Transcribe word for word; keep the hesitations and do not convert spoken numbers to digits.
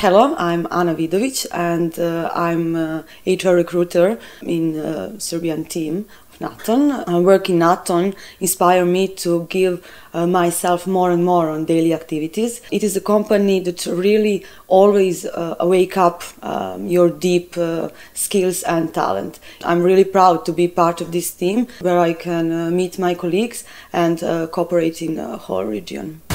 Hello, I'm Anna Vidovic and uh, I'm uh, H R recruiter in the Serbian team of Naton. Uh, work in Naton inspired me to give uh, myself more and more on daily activities. It is a company that really always uh, wake up um, your deep uh, skills and talent. I'm really proud to be part of this team where I can uh, meet my colleagues and uh, cooperate in the whole region.